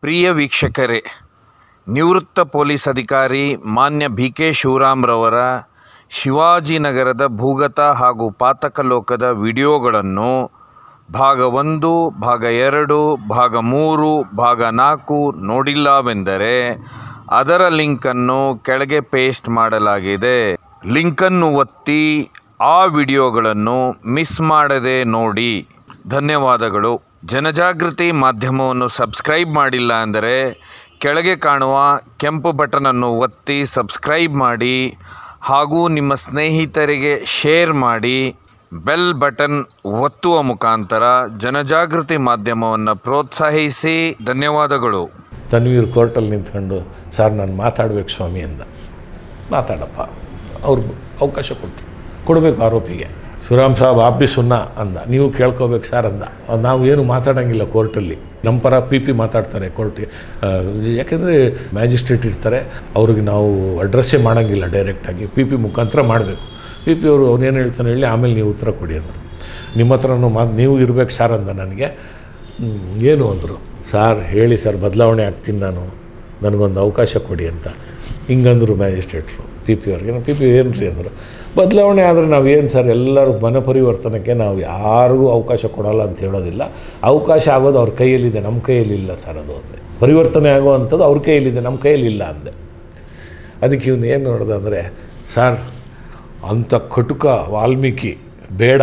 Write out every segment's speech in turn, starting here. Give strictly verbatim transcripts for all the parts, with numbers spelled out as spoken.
ಪ್ರಿಯ ವೀಕ್ಷಕರೇ, ನಿವೃತ್ತ ಪೊಲೀಸ್ ಅಧಿಕಾರಿ ಮಾನ್ಯ ಬಿ ಕೆ ಶಿವರಾಮ್ರವರ ಶಿವಾಜಿನಗರದ ಭೂಗತ ಹಾಗೂ ಪಾತಕಲೋಕದ ವಿಡಿಯೋಗಳನ್ನು ಭಾಗ ಒಂದು, ಭಾಗ ಎರಡು, ಭಾಗ ಮೂರು, ಭಾಗ ನಾಲ್ಕು ನೋಡಿಲ್ಲವೆಂದರೆ ಅದರ ಲಿಂಕನ್ನು ಕೆಳಗೆ ಪೇಸ್ಟ್ ಮಾಡಲಾಗಿದೆ. ಲಿಂಕನ್ನು ಒತ್ತಿ ಆ ವಿಡಿಯೋಗಳನ್ನು ಮಿಸ್ ಮಾಡದೆ ನೋಡಿ. ಧನ್ಯವಾದಗಳು. ಜನಜಾಗೃತಿ ಮಾಧ್ಯಮವನ್ನು ಸಬ್ಸ್ಕ್ರೈಬ್ ಮಾಡಿಲ್ಲ ಅಂದರೆ ಕೆಳಗೆ ಕಾಣುವ ಕೆಂಪು ಬಟನನ್ನು ಒತ್ತಿ ಸಬ್ಸ್ಕ್ರೈಬ್ ಮಾಡಿ ಹಾಗೂ ನಿಮ್ಮ ಸ್ನೇಹಿತರಿಗೆ ಶೇರ್ ಮಾಡಿ. ಬೆಲ್ ಬಟನ್ ಒತ್ತುವ ಮುಖಾಂತರ ಜನಜಾಗೃತಿ ಮಾಧ್ಯಮವನ್ನು ಪ್ರೋತ್ಸಾಹಿಸಿ. ಧನ್ಯವಾದಗಳು. ತನ್ವೀರ್ ಕೋರ್ಟಲ್ಲಿ ನಿಂತ್ಕೊಂಡು, ಸರ್ ನಾನು ಮಾತಾಡಬೇಕು ಸ್ವಾಮಿ ಅಂದ. ಮಾತಾಡಪ್ಪ, ಅವ್ರಿಗೆ ಅವಕಾಶ ಕೊಟ್ಟು ಕೊಡಬೇಕು ಆರೋಪಿಗೆ. ಶಿವರಾಮ್ ಸಾಬ್ ಆಪಿ ಸುನ್ನ ಅಂದ, ನೀವು ಕೇಳ್ಕೋಬೇಕು ಸರ್ ಅಂದ. ನಾವು ಏನು ಮಾತಾಡೋಂಗಿಲ್ಲ ಕೋರ್ಟಲ್ಲಿ, ನಮ್ಮ ಪರ ಪಿ ಪಿ ಮಾತಾಡ್ತಾರೆ ಕೋರ್ಟಿಗೆ. ಯಾಕೆಂದರೆ ಮ್ಯಾಜಿಸ್ಟ್ರೇಟ್ ಇರ್ತಾರೆ, ಅವ್ರಿಗೆ ನಾವು ಅಡ್ರೆಸ್ಸೇ ಮಾಡೋಂಗಿಲ್ಲ, ಡೈರೆಕ್ಟಾಗಿ ಪಿ ಪಿ ಮುಖಾಂತರ ಮಾಡಬೇಕು. ಪಿ ಪಿ ಅವರು ಅವನೇನು ಹೇಳ್ತಾನೆ ಹೇಳಿ, ಆಮೇಲೆ ನೀವು ಉತ್ತರ ಕೊಡಿ ಅಂದರು. ನಿಮ್ಮ ಹತ್ರನೂ ಮಾತು ನೀವು ಇರಬೇಕು ಸರ್ ಅಂದ. ನನಗೆ ಏನು ಅಂದರು, ಸಾರ್ ಹೇಳಿ ಸರ್ ಬದಲಾವಣೆ ಆಗ್ತೀನಿ ನಾನು, ನನಗೊಂದು ಅವಕಾಶ ಕೊಡಿ ಅಂತ ಹಿಂಗಂದರು ಮ್ಯಾಜಿಸ್ಟ್ರೇಟ್ರು ಪಿ ಪಿ ಅವ್ರಿಗೆ. ಪಿ ಪಿ ಏನು ರೀ ಅಂದರು, ಬದಲಾವಣೆ ಆದರೆ ನಾವು ಏನು ಸರ್ ಎಲ್ಲರೂ ಮನ ಪರಿವರ್ತನೆಗೆ ನಾವು ಯಾರಿಗೂ ಅವಕಾಶ ಕೊಡೋಲ್ಲ ಅಂತ ಹೇಳೋದಿಲ್ಲ. ಅವಕಾಶ ಆಗೋದು ಅವ್ರ ಕೈಯಲ್ಲಿದೆ, ನಮ್ಮ ಕೈಯಲ್ಲಿಲ್ಲ ಸರ್. ಅದು ಅಂದರೆ ಪರಿವರ್ತನೆ ಆಗೋ ಅಂಥದ್ದು ಅವ್ರ ಕೈಯಲ್ಲಿದೆ, ನಮ್ಮ ಕೈಯಲ್ಲಿಲ್ಲ ಅಂದೆ. ಅದಕ್ಕೆ ಇವನು ಏನು ನೋಡ್ದೆ ಅಂದರೆ, ಸರ್ ಅಂಥ ಕಟುಕ ವಾಲ್ಮೀಕಿ ಬೇಡ,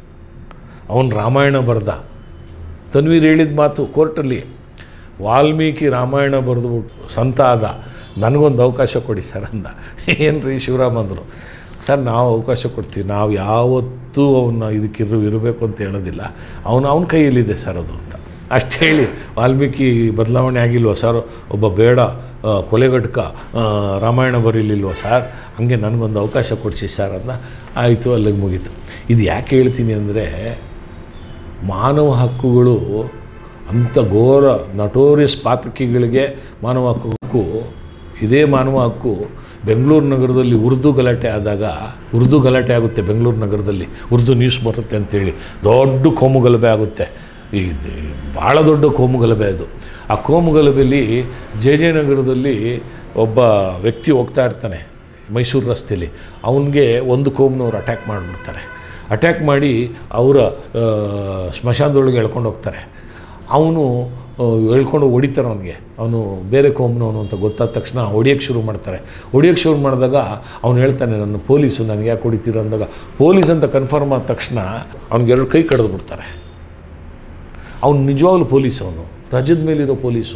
ಅವನು ರಾಮಾಯಣ ಬರೆದ. ತನ್ವೀರ್ ಹೇಳಿದ ಮಾತು ಕೋರ್ಟಲ್ಲಿ, ವಾಲ್ಮೀಕಿ ರಾಮಾಯಣ ಬರೆದುಬಿಟ್ಟು ಸಂತ ಆದ, ನನಗೊಂದು ಅವಕಾಶ ಕೊಡಿ ಸರ್ ಅಂದ. ಏನು ರೀ ಶಿವರಾಮ್ ಅಂದರು, ಸರ್ ನಾವು ಅವಕಾಶ ಕೊಡ್ತೀವಿ, ನಾವು ಯಾವತ್ತೂ ಅವನ್ನ ಇದಕ್ಕಿರು ಇರಬೇಕು ಅಂತ ಹೇಳೋದಿಲ್ಲ, ಅವನು ಅವನ ಕೈಯಲ್ಲಿದೆ ಸರ್ ಅದು ಅಂತ ಅಷ್ಟು ಹೇಳಿ, ವಾಲ್ಮೀಕಿ ಬದಲಾವಣೆ ಆಗಿಲ್ವ ಸರ್, ಒಬ್ಬ ಬೇಡ ಕೊಲೆಗಡ್ಕ ರಾಮಾಯಣ ಬರೀಲಿಲ್ವ ಸರ್, ಹಂಗೆ ನನಗೊಂದು ಅವಕಾಶ ಕೊಡಿಸಿ ಸರ್ ಅಂದ. ಆಯಿತು, ಅಲ್ಲಿಗೆ ಮುಗೀತು. ಇದು ಯಾಕೆ ಹೇಳ್ತೀನಿ ಅಂದರೆ, ಮಾನವ ಹಕ್ಕುಗಳು ಅಂಥ ಘೋರ ನಟೋರಿಯಸ್ ಪಾತಕಿಗಳಿಗೆ ಮಾನವ ಹಕ್ಕು, ಇದೇ ಮಾನವ ಹಕ್ಕು ಬೆಂಗಳೂರು ನಗರದಲ್ಲಿ ಉರ್ದು ಗಲಾಟೆ ಆದಾಗ, ಉರ್ದು ಗಲಾಟೆ ಆಗುತ್ತೆ ಬೆಂಗಳೂರು ನಗರದಲ್ಲಿ, ಉರ್ದು ನ್ಯೂಸ್ ಬರುತ್ತೆ ಅಂತೇಳಿ ದೊಡ್ಡ ಕೋಮು ಗಲಭೆ ಆಗುತ್ತೆ. ಈ ಭಾಳ ದೊಡ್ಡ ಕೋಮು ಗಲಭೆ ಅದು. ಆ ಕೋಮು ಗಲಭೆಯಲ್ಲಿ ಜೆ ಜೆ ನಗರದಲ್ಲಿ ಒಬ್ಬ ವ್ಯಕ್ತಿ ಹೋಗ್ತಾ ಇರ್ತಾನೆ ಮೈಸೂರು ರಸ್ತೆಯಲ್ಲಿ, ಅವನಿಗೆ ಒಂದು ಕೋಮ್ನವ್ರು ಅಟ್ಯಾಕ್ ಮಾಡಿಬಿಡ್ತಾರೆ. ಅಟ್ಯಾಕ್ ಮಾಡಿ ಅವರ ಸ್ಮಶಾನದೊಳಗೆ ಎಳ್ಕೊಂಡು ಹೋಗ್ತಾರೆ. ಅವನು ಹೇಳ್ಕೊಂಡು ಹೊಡಿತಾರೆ ಅವನಿಗೆ, ಅವನು ಬೇರೆ ಕೋಮ್ನವನು ಅಂತ ಗೊತ್ತಾದ ತಕ್ಷಣ ಹೊಡಿಯೋಕ್ಕೆ ಶುರು ಮಾಡ್ತಾರೆ. ಹೊಡಿಯೋಕ್ಕೆ ಶುರು ಮಾಡಿದಾಗ ಅವನು ಹೇಳ್ತಾನೆ, ನನ್ನ ಪೊಲೀಸು, ನನಗೆ ಯಾಕೆ ಹೊಡಿತೀರ ಅಂದಾಗ, ಪೊಲೀಸ್ ಅಂತ ಕನ್ಫರ್ಮ್ ಆದ ತಕ್ಷಣ ಅವ್ನಿಗೆ ಎರಡು ಕೈ ಕಡ್ದು ಬಿಡ್ತಾರೆ. ಅವ್ನು ನಿಜವಾಗ್ಲೂ ಪೊಲೀಸು, ಅವನು ರಜದ ಮೇಲಿರೋ ಪೊಲೀಸು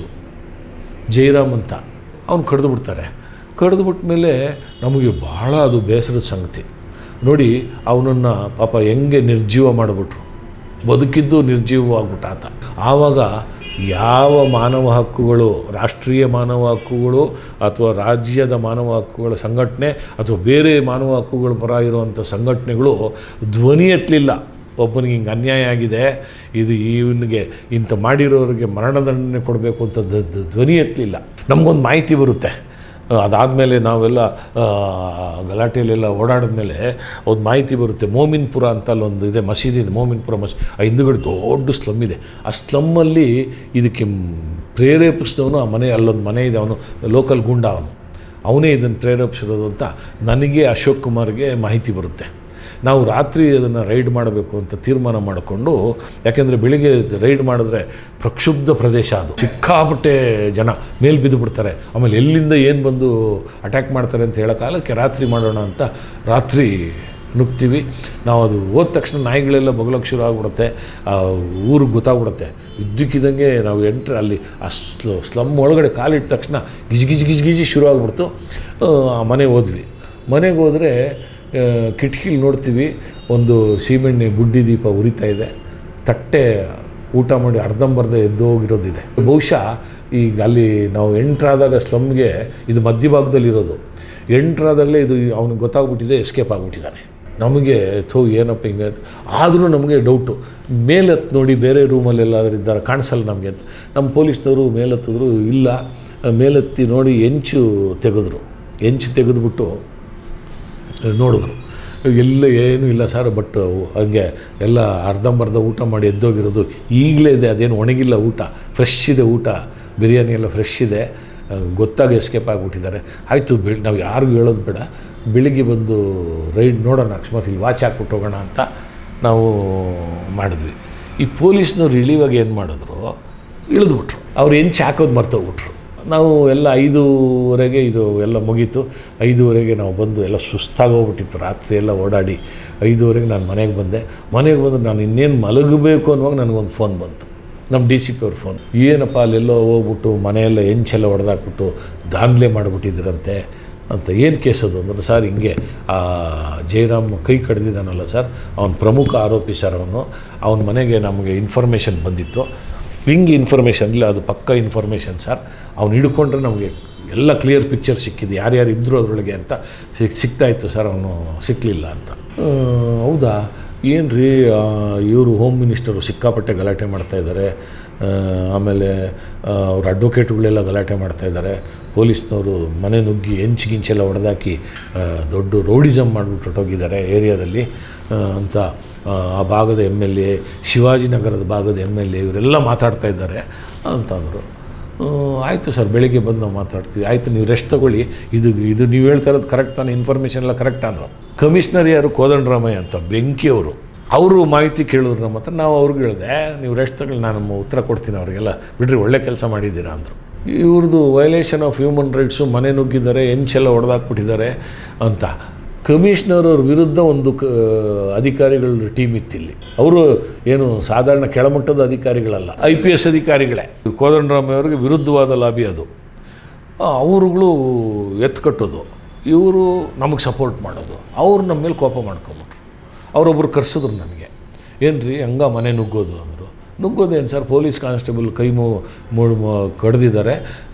ಜೈರಾಮ್ ಅಂತ, ಅವ್ನು ಕಡ್ದು ಬಿಡ್ತಾರೆ. ಕಡ್ದು ಬಿಟ್ಟ ಮೇಲೆ ನಮಗೆ ಭಾಳ ಅದು ಬೇಸರದ ಸಂಗತಿ ನೋಡಿ. ಅವನನ್ನು ಪಾಪ ಹೆಂಗೆ ನಿರ್ಜೀವ ಮಾಡಿಬಿಟ್ರು, ಬದುಕಿದ್ದು ನಿರ್ಜೀವವಾಗ್ಬಿಟ್ಟ ಆತ. ಆವಾಗ ಯಾವ ಮಾನವ ಹಕ್ಕುಗಳು, ರಾಷ್ಟ್ರೀಯ ಮಾನವ ಹಕ್ಕುಗಳು ಅಥವಾ ರಾಜ್ಯದ ಮಾನವ ಹಕ್ಕುಗಳ ಸಂಘಟನೆ ಅಥವಾ ಬೇರೆ ಮಾನವ ಹಕ್ಕುಗಳ ಪರ ಇರುವಂಥ ಸಂಘಟನೆಗಳು ಧ್ವನಿ ಎತ್ತಲಿಲ್ಲ. ಒಬ್ಬನಿಗೆ ಹಿಂಗೆ ಅನ್ಯಾಯ ಆಗಿದೆ, ಇದು ಇವನಿಗೆ ಇಂಥ ಮಾಡಿರೋರಿಗೆ ಮರಣದಂಡನೆ ಕೊಡಬೇಕು ಅಂತ ಧ್ವನಿ ಎತ್ತಲಿಲ್ಲ. ನಮಗೊಂದು ಮಾಹಿತಿ ಬರುತ್ತೆ, ಅದಾದಮೇಲೆ ನಾವೆಲ್ಲ ಗಲಾಟೆಯಲ್ಲೆಲ್ಲ ಓಡಾಡಿದ್ಮೇಲೆ ಒಂದು ಮಾಹಿತಿ ಬರುತ್ತೆ. ಮೋಮಿನ್ಪುರ ಅಂತ ಅಲ್ಲೊಂದು ಇದೆ, ಮಸೀದಿ ಇದೆ, ಮೋಮಿನ್ಪುರ ಮಸೀದಿ. ಆ ಹಿಂದುಗಡೆ ದೊಡ್ಡ ಸ್ಲಮ್ ಇದೆ. ಆ ಸ್ಲಮ್ಮಲ್ಲಿ ಇದಕ್ಕೆ ಪ್ರೇರೇಪಿಸಿದವನು, ಆ ಮನೆ ಅಲ್ಲೊಂದು ಮನೆ ಇದೆ, ಅವನು ಲೋಕಲ್ ಗುಂಡ, ಅವನು ಅವನೇ ಇದನ್ನು ಪ್ರೇರೇಪಿಸಿರೋದು ಅಂತ ನನಗೆ ಅಶೋಕ್ ಕುಮಾರ್ಗೆ ಮಾಹಿತಿ ಬರುತ್ತೆ. ನಾವು ರಾತ್ರಿ ಅದನ್ನು ರೈಡ್ ಮಾಡಬೇಕು ಅಂತ ತೀರ್ಮಾನ ಮಾಡಿಕೊಂಡು, ಯಾಕೆಂದರೆ ಬೆಳಿಗ್ಗೆ ರೈಡ್ ಮಾಡಿದ್ರೆ ಪ್ರಕ್ಷುಬ್ಧ ಪ್ರದೇಶ, ಅದು ಸಿಕ್ಕಾಪಟ್ಟೆ ಜನ ಮೇಲೆ ಬಿದ್ದು ಬಿಡ್ತಾರೆ, ಆಮೇಲೆ ಎಲ್ಲಿಂದ ಏನು ಬಂದು ಅಟ್ಯಾಕ್ ಮಾಡ್ತಾರೆ ಅಂತ ಹೇಳೋ ಕಾಲಕ್ಕೆ ರಾತ್ರಿ ಮಾಡೋಣ ಅಂತ ರಾತ್ರಿ ನುಗ್ತೀವಿ. ನಾವು ಅದು ಹೋದ ತಕ್ಷಣ ನಾಯಿಗಳೆಲ್ಲ ಬೊಗಳಕ್ಕೆ ಶುರು ಆಗಿಬಿಡುತ್ತೆ, ಊರಿಗೆ ಗೊತ್ತಾಗ್ಬಿಡುತ್ತೆ. ಇದ್ದಕ್ಕಿದ್ದಂಗೆ ನಾವು ಎಂಟ್ರೆ ಅಲ್ಲಿ ಆ ಸ್ಲ ಸ್ಲಮ್ ಒಳಗಡೆ ಕಾಲಿಟ್ಟ ತಕ್ಷಣ ಗಿಜಿ ಗಿಜಿ ಗಿಜಿ ಗಿಜಿ ಶುರು ಆಗಿಬಿಡ್ತು. ಆ ಮನೆಗೆ ಹೋದ್ವಿ. ಮನೆಗೆ ಹೋದರೆ ಕಿಟಕಿಲಿ ನೋಡ್ತೀವಿ, ಒಂದು ಸೀಮೆಣ್ಣೆ ಬುಡ್ಡಿ ದೀಪ ಉರಿತಾ ಇದೆ, ತಟ್ಟೆ ಊಟ ಮಾಡಿ ಅರ್ಧಂಬರ್ಧ ಎದ್ದೋಗಿರೋದಿದೆ. ಬಹುಶಃ ಈಗ ಅಲ್ಲಿ ನಾವು ಎಂಟ್ರಾದಾಗ ಸ್ಲಮ್ಗೆ ಇದು ಮಧ್ಯಭಾಗದಲ್ಲಿರೋದು, ಎಂಟ್ರಾದಾಗಲೇ ಇದು ಅವ್ನಿಗೆ ಗೊತ್ತಾಗ್ಬಿಟ್ಟಿದೆ, ಎಸ್ಕೇಪ್ ಆಗಿಬಿಟ್ಟಿದ್ದಾನೆ. ನಮಗೆ ಥೋ ಏನಪ್ಪ ಹಿಂಗೆ, ಆದರೂ ನಮಗೆ ಡೌಟು. ಮೇಲತ್ತು ನೋಡಿ ಬೇರೆ ರೂಮಲ್ಲೆಲ್ಲಾದರೂ ಇದ್ದಾರೆ, ಕಾಣಿಸಲ್ಲ ನಮಗೆ ಅಂತ ನಮ್ಮ ಪೊಲೀಸ್ನವರು ಮೇಲೆತ್ತಿದ್ರು. ಇಲ್ಲ, ಮೇಲೆತ್ತಿ ನೋಡಿ ಎಂಚು ತೆಗೆದ್ರು. ಎಂಚು ತೆಗೆದುಬಿಟ್ಟು ನೋಡಿದ್ರು, ಎಲ್ಲ ಏನೂ ಇಲ್ಲ ಸರ್, ಬಟ್ ಹಂಗೆ ಎಲ್ಲ ಅರ್ಧಂಬರ್ಧ ಊಟ ಮಾಡಿ ಎದ್ದೋಗಿರೋದು ಈಗಲೇ ಇದೆ, ಅದೇನು ಒಣಗಿಲ್ಲ ಊಟ, ಫ್ರೆಶ್ ಇದೆ ಊಟ ಬಿರಿಯಾನಿ ಎಲ್ಲ ಫ್ರೆಶ್ ಇದೆ, ಗೊತ್ತಾಗಿ ಎಸ್ಕೇಪ್ ಆಗಿಬಿಟ್ಟಿದ್ದಾರೆ. ಆಯಿತು, ಬೆಳಿ ನಾವು ಯಾರಿಗೂ ಹೇಳೋದು ಬೇಡ, ಬೆಳಿಗ್ಗೆ ಬಂದು ರೈಡ್ ನೋಡೋಣ, ಅಕಸ್ಮಾತ್ ಇಲ್ಲಿ ವಾಚ್ ಹಾಕ್ಬಿಟ್ಟು ಹೋಗೋಣ ಅಂತ ನಾವು ಮಾಡಿದ್ವಿ. ಈ ಪೊಲೀಸ್ನವ್ರು ಇಳಿವಾಗ ಏನು ಮಾಡಿದ್ರು, ಇಳಿದ್ಬಿಟ್ರು. ಅವ್ರು ಹೆಂಚು ಹಾಕೋದು ಮರ್ತೋಗ್ಬಿಟ್ರು. ನಾವು ಎಲ್ಲ ಐದೂವರೆಗೆ ಇದು ಎಲ್ಲ ಮುಗೀತು. ಐದೂವರೆಗೆ ನಾವು ಬಂದು ಎಲ್ಲ ಸುಸ್ತಾಗೋಗ್ಬಿಟ್ಟಿತ್ತು, ರಾತ್ರಿ ಎಲ್ಲ ಓಡಾಡಿ. ಐದೂವರೆಗೆ ನಾನು ಮನೆಗೆ ಬಂದೆ. ಮನೆಗೆ ಬಂದು ನಾನು ಇನ್ನೇನು ಮಲಗಬೇಕು ಅನ್ನುವಾಗ ನನಗೊಂದು ಫೋನ್ ಬಂತು, ನಮ್ಮ ಡಿ ಸಿ ಪಿ ಅವ್ರ ಫೋನ್. ಏನಪ್ಪ ಅಲ್ಲೆಲ್ಲೋ ಹೋಗ್ಬಿಟ್ಟು ಮನೆಯೆಲ್ಲ ಹೆಂಚೆಲ್ಲ ಹೊಡೆದಾಕ್ಬಿಟ್ಟು ದಾಂಧಲೆ ಮಾಡಿಬಿಟ್ಟಿದ್ರಂತೆ ಅಂತ. ಏನು ಕೇಸ್ ಅದು ಅಂದ್ರೆ, ಸರ್ ಹಿಂಗೆ ಜಯರಾಮ್ ಕೈ ಕಡ್ದಿದ್ದಾನಲ್ಲ ಸರ್, ಅವನ ಪ್ರಮುಖ ಆರೋಪಿ ಸರ್ ಅವನು. ಅವನ ಮನೆಗೆ ನಮಗೆ ಇನ್ಫಾರ್ಮೇಷನ್ ಬಂದಿತ್ತು. ಹಿಂಗೆ ಇನ್ಫಾರ್ಮೇಷನ್ ಇಲ್ಲ, ಅದು ಪಕ್ಕ ಇನ್ಫಾರ್ಮೇಷನ್ ಸರ್. ಅವ್ನು ಹಿಡ್ಕೊಂಡ್ರೆ ನಮಗೆ ಎಲ್ಲ ಕ್ಲಿಯರ್ ಪಿಕ್ಚರ್ ಸಿಕ್ಕಿದ್ದು, ಯಾರ್ಯಾರು ಇದ್ದರು ಅದರೊಳಗೆ ಅಂತ ಸಿಕ್ ಸಿಗ್ತಾಯಿತ್ತು ಸರ್. ಅವನು ಸಿಕ್ಕಲಿಲ್ಲ ಅಂತ. ಹೌದಾ, ಏನು ರೀ, ಇವರು ಹೋಮ್ ಮಿನಿಸ್ಟರು ಸಿಕ್ಕಾಪಟ್ಟೆ ಗಲಾಟೆ ಮಾಡ್ತಾಯಿದ್ದಾರೆ. ಆಮೇಲೆ ಅವ್ರ ಅಡ್ವೊಕೇಟ್ಗಳೆಲ್ಲ ಗಲಾಟೆ ಮಾಡ್ತಾಯಿದ್ದಾರೆ. ಪೊಲೀಸ್ನವರು ಮನೆ ನುಗ್ಗಿ ಹೆಂಚು ಗಿಂಚೆಲ್ಲ ಹೊಡೆದಾಕಿ ದೊಡ್ಡ ರೋಡಿಸಮ್ ಮಾಡಿಬಿಟ್ಟು ಹೊರಟೋಗಿದ್ದಾರೆ ಏರಿಯಾದಲ್ಲಿ ಅಂತ ಆ ಭಾಗದ ಎಮ್ ಎಲ್ ಎ, ಶಿವಾಜಿನಗರದ ಭಾಗದ ಎಮ್ ಎಲ್ ಎ ಇವರೆಲ್ಲ ಮಾತಾಡ್ತಾ ಇದ್ದಾರೆ ಅಂತಂದರು. ಆಯಿತು ಸರ್, ಬೆಳಿಗ್ಗೆ ಬಂದು ನಾವು ಮಾತಾಡ್ತೀವಿ. ಆಯಿತು, ನೀವು ರೆಸ್ಟ್ ತೊಗೊಳ್ಳಿ, ಇದು ಇದು ನೀವು ಹೇಳ್ತಾ ಇರೋದು ಕರೆಕ್ಟ್ ತಾನೆ, ಇನ್ಫಾರ್ಮೇಷನ್ ಎಲ್ಲ ಕರೆಕ್ಟ್ ಅಂದರು. ಕಮಿಷ್ನರ್ ಯಾರು, ಕೋದಂಡರಾಮಯ್ಯ ಅಂತ, ಬೆಂಕಿಯವರು. ಅವರು ಮಾಹಿತಿ ಕೇಳಿದ್ರು ನಮ್ಮ ಹತ್ರ. ನಾವು ಅವ್ರಿಗೆ ಹೇಳಿದೆ, ನೀವು ರೆಸ್ಟ್ ತಗೊಳ್ಳಿ, ನಾನು ಉತ್ತರ ಕೊಡ್ತೀನಿ ಅವರಿಗೆಲ್ಲ, ಬಿಡ್ರಿ, ಒಳ್ಳೆ ಕೆಲಸ ಮಾಡಿದ್ದೀರಾ ಅಂದರು. ಇವ್ರದ್ದು ವೈಲೇಷನ್ ಆಫ್ ಹ್ಯೂಮನ್ ರೈಟ್ಸು, ಮನೆ ನುಗ್ಗಿದ್ದಾರೆ, ಹೆಂಚೆಲ್ಲ ಹೊಡೆದಾಕ್ಬಿಟ್ಟಿದ್ದಾರೆ ಅಂತ. ಕಮಿಷ್ನರ್ ಅವ್ರ ವಿರುದ್ಧ ಒಂದು ಕ ಅಧಿಕಾರಿಗಳ ಟೀಮ್ ಇತ್ತಿಲ್ಲಿ. ಅವರು ಏನು ಸಾಧಾರಣ ಕೆಳಮಟ್ಟದ ಅಧಿಕಾರಿಗಳಲ್ಲ, ಐ ಪಿ ಎಸ್ ಅಧಿಕಾರಿಗಳೇ. ಕೋದಂಡರಾಮಯ್ಯ ಅವ್ರಿಗೆ ವಿರುದ್ಧವಾದ ಲಾಬಿ ಅದು. ಅವರುಗಳು ಎತ್ತು ಕಟ್ಟೋದು, ಇವರು ನಮಗೆ ಸಪೋರ್ಟ್ ಮಾಡೋದು. ಅವ್ರು ನಮ್ಮ ಮೇಲೆ ಕೋಪ ಮಾಡ್ಕೊಂಬಿಟ್ರು. ಅವರೊಬ್ಬರು ಕರೆಸಿದ್ರು ನನಗೆ, ಏನು ರೀ ಹಂಗ ಮನೆ ನುಗ್ಗೋದು ಅಂದರು. ನುಗ್ಗೋದೇನು ಸರ್, ಪೊಲೀಸ್ ಕಾನ್ಸ್ಟೇಬಲ್ ಕೈ ಮೂ ಕಡ್ದಿದ್ದಾರೆ,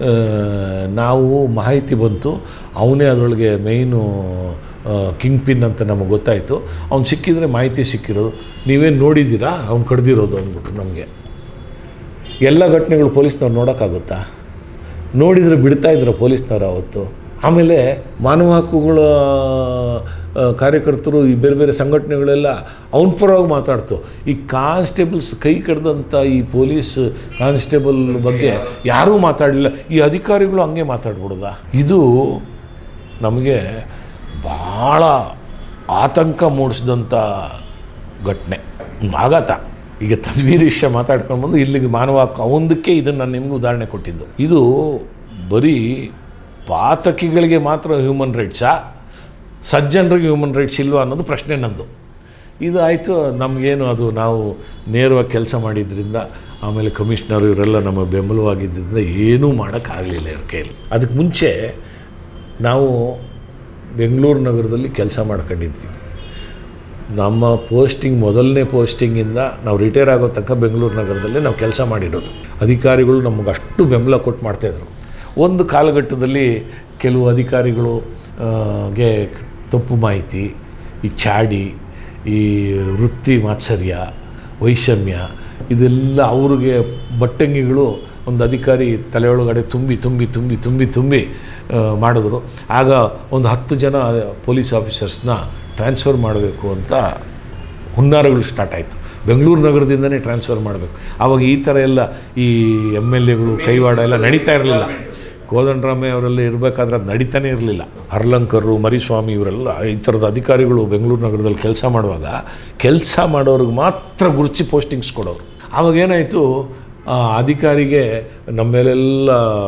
ನಾವು ಮಾಹಿತಿ ಬಂತು, ಅವನೇ ಅದರೊಳಗೆ ಮೇಯ್ನು ಕಿಂಗ್ ಪಿನ್ ಅಂತ ನಮಗೆ ಗೊತ್ತಾಯಿತು, ಅವ್ನು ಸಿಕ್ಕಿದರೆ ಮಾಹಿತಿ ಸಿಕ್ಕಿರೋದು, ನೀವೇನು ನೋಡಿದ್ದೀರಾ ಅವ್ನು ಕಡ್ದಿರೋದು ಅಂದ್ಬಿಟ್ರು ನಮಗೆ. ಎಲ್ಲ ಘಟನೆಗಳು ಪೊಲೀಸ್ನವ್ರು ನೋಡೋಕ್ಕಾಗುತ್ತಾ? ನೋಡಿದರೆ ಬಿಡ್ತಾಯಿದ್ರು ಪೊಲೀಸ್ನವ್ರು ಅವತ್ತು. ಆಮೇಲೆ ಮಾನವ ಹಕ್ಕುಗಳ ಕಾರ್ಯಕರ್ತರು, ಈ ಬೇರೆ ಬೇರೆ ಸಂಘಟನೆಗಳೆಲ್ಲ ಅವನ ಪರವಾಗಿ ಮಾತಾಡ್ತು. ಈ ಕಾನ್ಸ್ಟೇಬಲ್ಸ್ ಕೈ ಕಡ್ದಂಥ ಈ ಪೊಲೀಸ್ ಕಾನ್ಸ್ಟೇಬಲ್ ಬಗ್ಗೆ ಯಾರೂ ಮಾತಾಡಲಿಲ್ಲ. ಈ ಅಧಿಕಾರಿಗಳು ಹಂಗೆ ಮಾತಾಡ್ಬಿಡೋದ? ಇದು ನಮಗೆ ಭಾಳ ಆತಂಕ ಮೂಡಿಸಿದಂಥ ಘಟನೆ, ಆಘಾತ. ಈಗ ತನ್ವೀರ್ ವಿಷಯ ಮಾತಾಡ್ಕೊಂಡು ಬಂದು ಇಲ್ಲಿಗೆ ಮಾನವ ಹಕ್ಕು ಅವೊಂದಕ್ಕೆ ಇದನ್ನು ನಾನು ನಿಮಗೆ ಉದಾಹರಣೆ ಕೊಟ್ಟಿದ್ದು. ಇದು ಬರೀ ಪಾತಕಿಗಳಿಗೆ ಮಾತ್ರ ಹ್ಯೂಮನ್ ರೈಟ್ಸಾ, ಸಜ್ಜನರಿಗೆ ಹ್ಯೂಮನ್ ರೈಟ್ಸ್ ಇಲ್ವಾ ಅನ್ನೋದು ಪ್ರಶ್ನೆ ನಂದು. ಇದು ಆಯಿತು, ನಮಗೇನು ಅದು ನಾವು ನೇರವಾಗಿ ಕೆಲಸ ಮಾಡಿದ್ರಿಂದ, ಆಮೇಲೆ ಕಮಿಷ್ನರ್ ಇವರೆಲ್ಲ ನಮ್ಮ ಬೆಂಬಲವಾಗಿದ್ದರಿಂದ ಏನೂ ಮಾಡೋಕ್ಕಾಗಲಿಲ್ಲ ಇವ್ರ ಕೈಯಲ್ಲಿ. ಅದಕ್ಕೆ ಮುಂಚೆ ನಾವು ಬೆಂಗಳೂರು ನಗರದಲ್ಲಿ ಕೆಲಸ ಮಾಡ್ಕೊಂಡಿದ್ವಿ. ನಮ್ಮ ಪೋಸ್ಟಿಂಗ್, ಮೊದಲನೇ ಪೋಸ್ಟಿಂಗಿಂದ ನಾವು ರಿಟೈರ್ ಆಗೋ ತನಕ ಬೆಂಗಳೂರು ನಗರದಲ್ಲೇ ನಾವು ಕೆಲಸ ಮಾಡಿರೋದು. ಅಧಿಕಾರಿಗಳು ನಮಗೆ ಅಷ್ಟು ಬೆಂಬಲ ಕೊಟ್ಟು ಮಾಡ್ತಾಯಿದ್ರು. ಒಂದು ಕಾಲಘಟ್ಟದಲ್ಲಿ ಕೆಲವು ಅಧಿಕಾರಿಗಳು ಗೆ ತಪ್ಪು ಮಾಹಿತಿ, ಈ ಚಾಡಿ, ಈ ವೃತ್ತಿ ಮಾತ್ಸರ್ಯ, ವೈಷಮ್ಯ, ಇದೆಲ್ಲ ಅವ್ರಿಗೆ ಬಟ್ಟಂಗಿಗಳು ಒಂದು ಅಧಿಕಾರಿ ತಲೆಯೊಳಗಡೆ ತುಂಬಿ ತುಂಬಿ ತುಂಬಿ ತುಂಬಿ ತುಂಬಿ ಮಾಡಿದ್ರು. ಆಗ ಒಂದು ಹತ್ತು ಜನ ಪೊಲೀಸ್ ಆಫೀಸರ್ಸ್ನ ಟ್ರಾನ್ಸ್ಫರ್ ಮಾಡಬೇಕು ಅಂತ ಹುನ್ನಾರಗಳು ಸ್ಟಾರ್ಟ್ ಆಯಿತು. ಬೆಂಗಳೂರು ನಗರದಿಂದನೇ ಟ್ರಾನ್ಸ್ಫರ್ ಮಾಡಬೇಕು. ಆವಾಗ ಈ ಥರ ಎಲ್ಲ ಈ ಎಮ್ ಎಲ್ ಎಗಳು ಕೈವಾಡ ಎಲ್ಲ ನಡೀತಾ ಇರಲಿಲ್ಲ. ಕೋದಂಡರಾಮಯ್ಯ ಅವರೆಲ್ಲ ಇರಬೇಕಾದ್ರೆ ಅದು ನಡೀತಾನೆ ಇರಲಿಲ್ಲ. ಹರ್ಲಂಕರು, ಮರಿಸ್ವಾಮಿ ಇವರೆಲ್ಲ ಈ ಥರದ ಅಧಿಕಾರಿಗಳು ಬೆಂಗಳೂರು ನಗರದಲ್ಲಿ ಕೆಲಸ ಮಾಡುವಾಗ ಕೆಲಸ ಮಾಡೋರಿಗೆ ಮಾತ್ರ ಗುರುಚಿ ಪೋಸ್ಟಿಂಗ್ಸ್ ಕೊಡೋರು. ಆವಾಗೇನಾಯಿತು, ಅಧಿಕಾರಿಗೆ ನಮ್ಮ ಮೇಲೆಲ್ಲ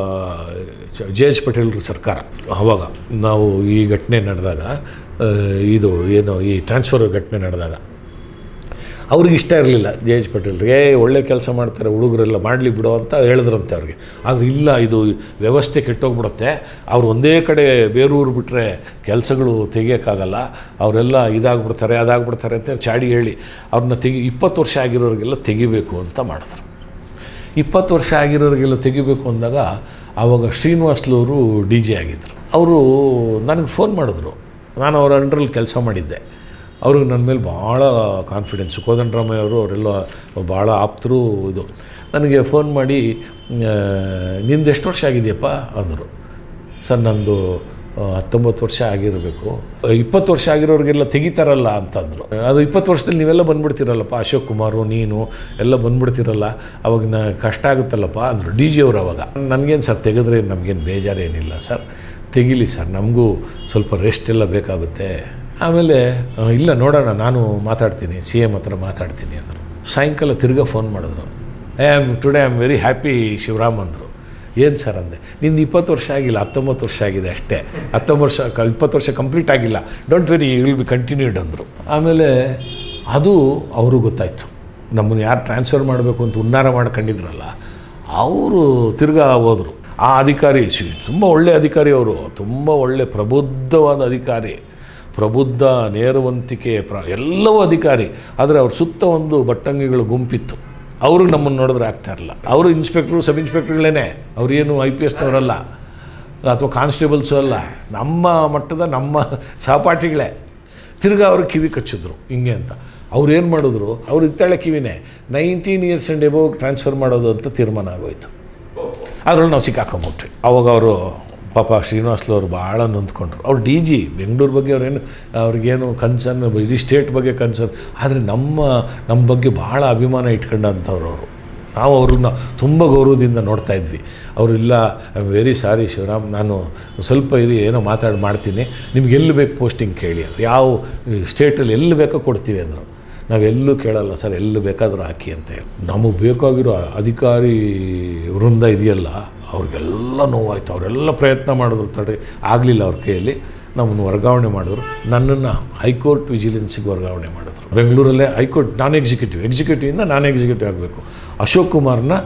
ಜೆ ಎಚ್ ಪಟೇಲ್ರ ಸರ್ಕಾರ. ಆವಾಗ ನಾವು ಈ ಘಟನೆ ನಡೆದಾಗ, ಇದು ಏನು ಈ ಟ್ರಾನ್ಸ್ಫರ್ ಘಟನೆ ನಡೆದಾಗ ಅವ್ರಿಗೆ ಇಷ್ಟ ಇರಲಿಲ್ಲ ಜೆ ಎಚ್ ಪಟೇಲ್ರಿಗೆ. ಏ ಒಳ್ಳೆ ಕೆಲಸ ಮಾಡ್ತಾರೆ ಹುಡುಗರೆಲ್ಲ, ಮಾಡಲಿ ಬಿಡೋ ಅಂತ ಹೇಳಿದ್ರಂತೆ ಅವ್ರಿಗೆ. ಆದರೆ ಇಲ್ಲ, ಇದು ವ್ಯವಸ್ಥೆ ಕೆಟ್ಟೋಗ್ಬಿಡುತ್ತೆ, ಅವ್ರು ಒಂದೇ ಕಡೆ ಬೇರೂರು ಬಿಟ್ಟರೆ ಕೆಲಸಗಳು ತೆಗಿಯೋಕ್ಕಾಗಲ್ಲ, ಅವರೆಲ್ಲ ಇದಾಗ್ಬಿಡ್ತಾರೆ ಅದಾಗ್ಬಿಡ್ತಾರೆ ಅಂತ ಚಾಡಿ ಹೇಳಿ ಅವ್ರನ್ನ ತೆಗಿ ಇಪ್ಪತ್ತು ವರ್ಷ ಆಗಿರೋರಿಗೆಲ್ಲ ತೆಗಿಬೇಕು ಅಂತ ಮಾಡಿದ್ರು. ಇಪ್ಪತ್ತು ವರ್ಷ ಆಗಿರೋರಿಗೆಲ್ಲ ತೆಗಿಬೇಕು ಅಂದಾಗ ಆವಾಗ ಶ್ರೀನಿವಾಸ್ಲವರು ಡಿ ಜೆ ಆಗಿದ್ದರು. ಅವರು ನನಗೆ ಫೋನ್ ಮಾಡಿದ್ರು. ನಾನು ಅವರ ಅಂಡ್ರಲ್ಲಿ ಕೆಲಸ ಮಾಡಿದ್ದೆ. ಅವ್ರಿಗೆ ನನ್ನ ಮೇಲೆ ಭಾಳ ಕಾನ್ಫಿಡೆನ್ಸು. ಕೋದಂಡರಾಮಯ್ಯ ಅವರು ಅವರೆಲ್ಲ ಭಾಳ ಆಪ್ತರು. ಇದು ನನಗೆ ಫೋನ್ ಮಾಡಿ, ನಿಂದು ಎಷ್ಟು ವರ್ಷ ಆಗಿದೆಯಪ್ಪ ಅಂದರು. ಸರ್ ನಂದು ಹತ್ತೊಂಬತ್ತು ವರ್ಷ ಆಗಿರಬೇಕು. ಇಪ್ಪತ್ತು ವರ್ಷ ಆಗಿರೋರಿಗೆಲ್ಲ ತೆಗಿತಾರಲ್ಲ ಅಂತಂದರು. ಅದು ಇಪ್ಪತ್ತು ವರ್ಷದಲ್ಲಿ ನೀವೆಲ್ಲ ಬಂದುಬಿಡ್ತೀರಲ್ಲಪ್ಪ, ಅಶೋಕ್ ಕುಮಾರು ನೀನು ಎಲ್ಲ ಬಂದುಬಿಡ್ತೀರಲ್ಲ, ಅವಾಗ ನ ಕಷ್ಟ ಆಗುತ್ತಲ್ಲಪ್ಪ ಅಂದರು ಡಿ ಜಿ ಅವರು. ಅವಾಗ ನನಗೇನು ಸರ್ ತೆಗೆದ್ರೆ ನಮಗೇನು ಬೇಜಾರೇನಿಲ್ಲ ಸರ್, ತೆಗಿಲಿ ಸರ್, ನಮಗೂ ಸ್ವಲ್ಪ ರೆಸ್ಟ್ ಎಲ್ಲ ಬೇಕಾಗುತ್ತೆ. ಆಮೇಲೆ ಇಲ್ಲ ನೋಡೋಣ, ನಾನು ಮಾತಾಡ್ತೀನಿ, ಸಿ ಎಮ್ ಹತ್ರ ಮಾತಾಡ್ತೀನಿ ಅಂದರು. ಸಾಯಂಕಾಲ ತಿರ್ಗಾ ಫೋನ್ ಮಾಡಿದ್ರು. I am today I am very happy Shivaram ಅಂದರು. ಏನು ಸರ್ ಅಂದೆ. ನಿಂದು ಇಪ್ಪತ್ತು ವರ್ಷ ಆಗಿಲ್ಲ, ಹತ್ತೊಂಬತ್ತು ವರ್ಷ ಆಗಿದೆ ಅಷ್ಟೇ, ಹತ್ತೊಂಬತ್ತು ವರ್ಷ ಇಪ್ಪತ್ತು ವರ್ಷ ಕಂಪ್ಲೀಟ್ ಆಗಿಲ್ಲ, don't very you will be continued ಅಂದರು. ಆಮೇಲೆ ಅದು ಅವರು ಗೊತ್ತಾಯಿತು, ನಮ್ಮನ್ನು ಯಾರು ಟ್ರಾನ್ಸ್ಫರ್ ಮಾಡಬೇಕು ಅಂತ ಹುನ್ನಾರ ಮಾಡ್ಕೊಂಡಿದ್ರಲ್ಲ ಅವರು ತಿರ್ಗಾ ಹೋದರು. ಆ ಅಧಿಕಾರಿ ತುಂಬ ಒಳ್ಳೆ ಅಧಿಕಾರಿ, ಅವರು ತುಂಬ ಒಳ್ಳೆ ಪ್ರಬುದ್ಧವಾದ ಅಧಿಕಾರಿ, ಪ್ರಬುದ್ಧ ನೇರವಂತಿಕೆ ಪ್ರ ಎಲ್ಲವೂ ಅಧಿಕಾರಿ. ಆದರೆ ಅವ್ರ ಸುತ್ತ ಒಂದು ಬಟ್ಟಂಗಿಗಳು ಗುಂಪಿತ್ತು. ಅವ್ರಿಗೆ ನಮ್ಮನ್ನು ನೋಡಿದ್ರೆ ಆಗ್ತಾಯಿರಲ್ಲ. ಅವರು ಇನ್ಸ್ಪೆಕ್ಟ್ರು ಸಬ್ ಇನ್ಸ್ಪೆಕ್ಟ್ರುಗಳೇ, ಅವ್ರೇನು ಐ ಪಿ ಎಸ್ನವರಲ್ಲ ಅಥವಾ ಕಾನ್ಸ್ಟೇಬಲ್ಸು ಅಲ್ಲ, ನಮ್ಮ ಮಟ್ಟದ ನಮ್ಮ ಸಹಪಾಠಿಗಳೇ. ತಿರ್ಗಾ ಅವ್ರಿಗೆ ಕಿವಿ ಕಚ್ಚಿದ್ರು ಹಿಂಗೆ ಅಂತ. ಅವ್ರು ಏನು ಮಾಡಿದ್ರು, ಅವ್ರು ಇತ್ತಾಳೆ ಕಿವಿನೇ nineteen years and above transfer ಮಾಡೋದು ಅಂತ ತೀರ್ಮಾನ ಆಗೋಯ್ತು. ಅದರಲ್ಲಿ ನಾವು ಸಿಕ್ಕಾಕೊಂಬಿಟ್ವಿ. ಅವಾಗ ಅವರು ಪಾಪ ಶ್ರೀನಿವಾಸ್ಲು ಅವರು ಭಾಳ ನೊಂದ್ಕೊಂಡ್ರು. ಅವ್ರು ಡಿ ಜಿ ಬೆಂಗಳೂರು ಬಗ್ಗೆ ಅವ್ರೇನು ಅವ್ರಿಗೇನು ಕನ್ಸರ್ನ್, ಇಡೀ ಸ್ಟೇಟ್ ಬಗ್ಗೆ ಕನ್ಸರ್ನ್, ಆದರೆ ನಮ್ಮ ನಮ್ಮ ಬಗ್ಗೆ ಭಾಳ ಅಭಿಮಾನ ಇಟ್ಕೊಂಡಂಥವ್ರು ಅವರು. ನಾವು ಅವ್ರನ್ನ ತುಂಬ ಗೌರವದಿಂದ ನೋಡ್ತಾ ಇದ್ವಿ. ಅವರು ಇಲ್ಲ I am very sorry Shivaram, ನಾನು ಸ್ವಲ್ಪ ಇರಿ ಏನೋ ಮಾತಾಡಿ ಮಾಡ್ತೀನಿ, ನಿಮ್ಗೆ ಎಲ್ಲಿ ಬೇಕು ಪೋಸ್ಟಿಂಗ್ ಕೇಳಿ, ಯಾವ ಸ್ಟೇಟಲ್ಲಿ ಎಲ್ಲಿ ಬೇಕೋ ಕೊಡ್ತೀವಿ ಅಂದರು. ನಾವೆಲ್ಲೂ ಕೇಳಲ್ಲ ಸರ್, ಎಲ್ಲೂ ಬೇಕಾದರೂ ಹಾಕಿ ಅಂತೇಳಿ. ನಮಗೆ ಬೇಕಾಗಿರೋ ಅಧಿಕಾರಿ ವೃಂದ ಇದೆಯಲ್ಲ ಅವ್ರಿಗೆಲ್ಲ ನೋವಾಯಿತು. ಅವರೆಲ್ಲ ಪ್ರಯತ್ನ ಮಾಡಿದ್ರು, ತಡೆ ಆಗಲಿಲ್ಲ ಅವ್ರ ಕೈಯಲ್ಲಿ. ನಮ್ಮನ್ನು ವರ್ಗಾವಣೆ ಮಾಡಿದ್ರು. ನನ್ನನ್ನು ಹೈಕೋರ್ಟ್ ವಿಜಿಲೆನ್ಸಿಗೆ ವರ್ಗಾವಣೆ ಮಾಡಿದ್ರು. ಬೆಂಗಳೂರಲ್ಲೇ ಹೈಕೋರ್ಟ್ ನಾನ್ ಎಕ್ಸಿಕ್ಯೂಟಿವ್, ಎಕ್ಸಿಕ್ಯೂಟಿವಿಂದ ನಾನ್ ಎಕ್ಸಿಕ್ಯೂಟಿವ್ ಆಗಬೇಕು. ಅಶೋಕ್ ಕುಮಾರ್ನ